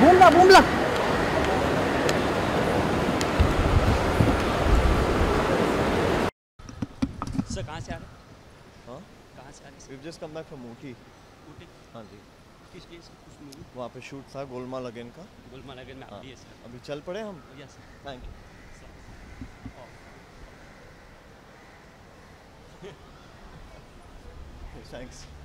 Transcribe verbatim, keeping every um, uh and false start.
बूमला बूमला। Sir कहाँ से आ रहे हैं? हाँ, कहाँ से आ रहे हैं? we've just come back from Ooty। Ooty? हाँ जी, किस चीज़ कुछ मूवी? वहाँ पे शूट था गोलमाल अगेन का। गोलमाल अगेन में आप हाँ, भी है सर? अभी चल पड़े हम। Yes sir. Thank you. Sir thanks.